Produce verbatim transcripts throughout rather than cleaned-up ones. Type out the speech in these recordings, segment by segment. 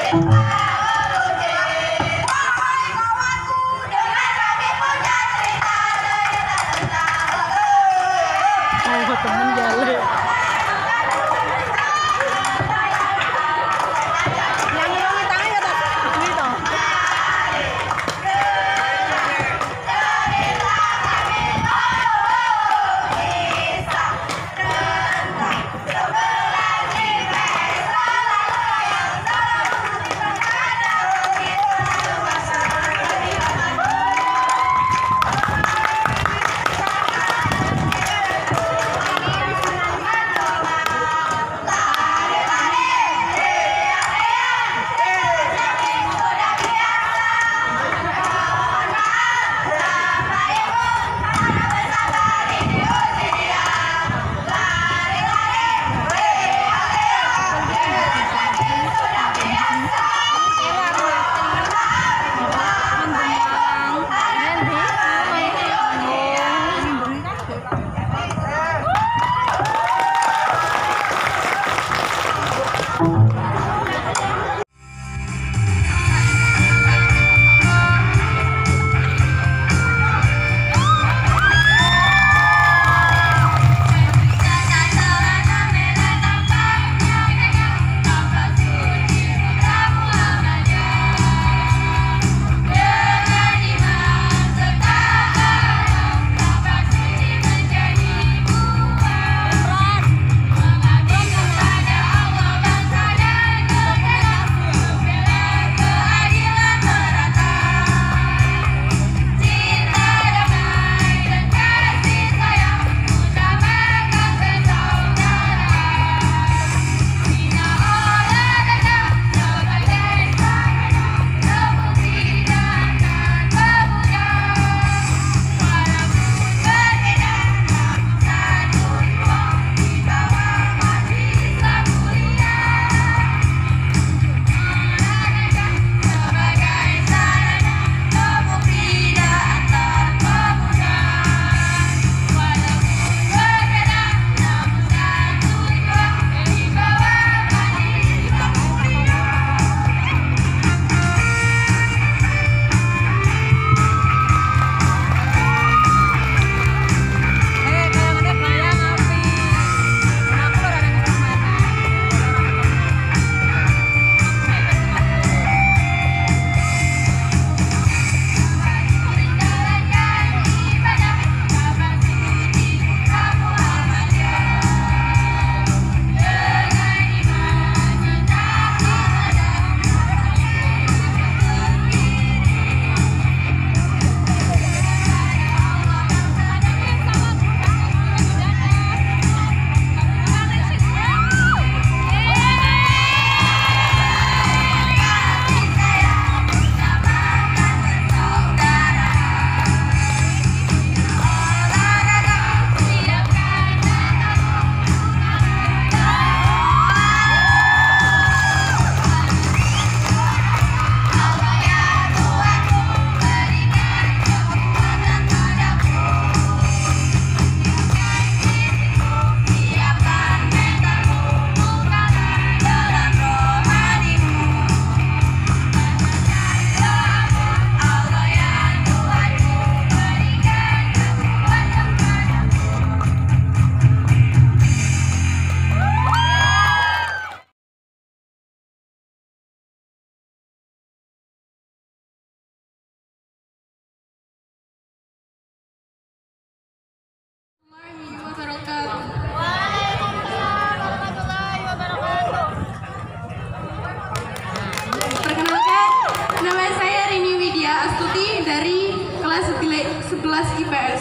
sebelas I P S.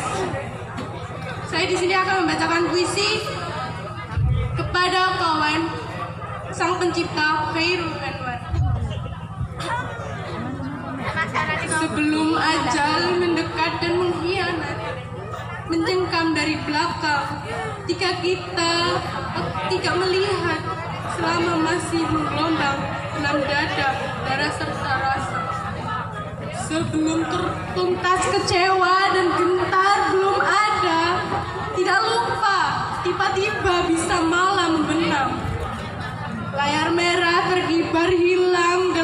Saya di sini akan membacakan puisi kepada kawan sang pencipta Khairul Anwar. Sebelum ajal mendekat dan mengkhianati, mencengkam dari belakang, jika kita tidak melihat selama masih menggelombang dalam dada, darah serta rasa. Sebelum tertuntas kecewa dan gentar belum ada, tidak lupa tiba-tiba bisa malam membenam. Layar merah terkibar hilang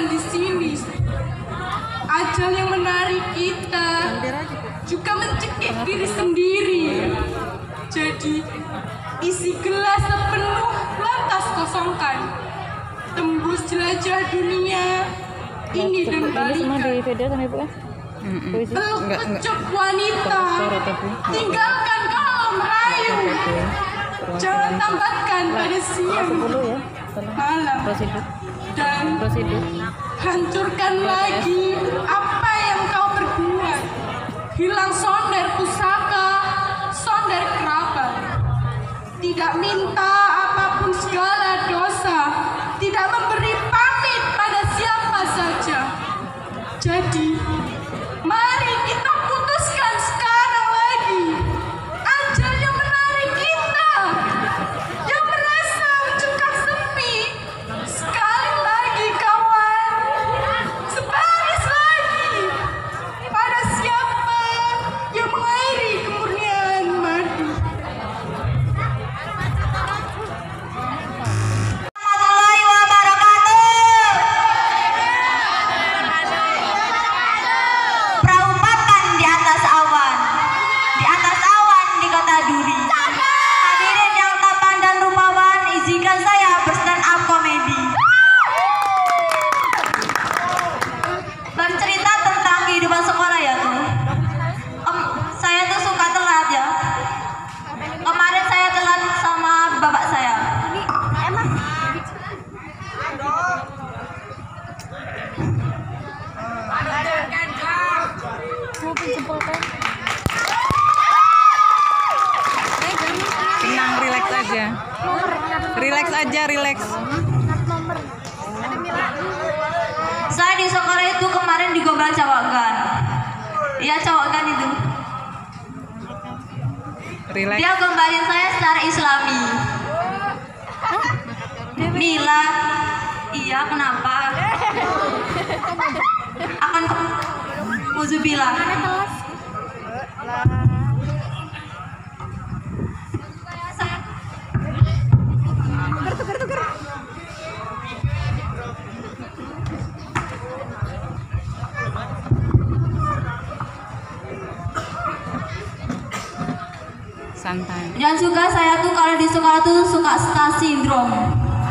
putuskan di sini. Ajal yang menarik kita juga mencekik diri sendiri. Jadi isi gelas sepenuh lantas kosongkan. Tembus jelajah dunia ini dan balikan. Peluk pucuk wanita, tinggalkan kalau merayu. Jangan tambatkan pada siang malam dan hancurkan lagi apa yang kau perbuat. Hilang sonder pusaka, sonder kerabat. Tidak minta apapun segala dosa, tidak memberi pamit pada siapa saja. Jadi mari kita putuskan sekarang lagi. Ajal yang menarik kita, yang merasa mencekak sepi. Sekali lagi kawan, sebaris lagi pada siapa yang mengairi kemurnian madu. Warahmatullahi wabarakatuh. Perahu papan di atas awan, di atas awan di kota duri. Hadirin yang tampan dan rupawan, izinkan saya berstand up komedi. Bercerita tentang kehidupan sekolah ya tuh. Em, saya tuh suka telat ya. Kemarin saya telat sama bapak saya. Tenang, relax aja. Relax aja, relax. Saya di sekolah itu kemarin digombal cawagan. Iya cawagan itu. Relax. Dia gombalin saya secara Islami. Mila, iya kenapa? Akan Uzubillah. Santai. Dan juga saya tuh kalau di sekolah tuh suka star syndrome.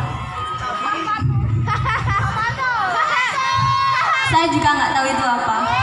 Saya juga nggak tahu itu apa.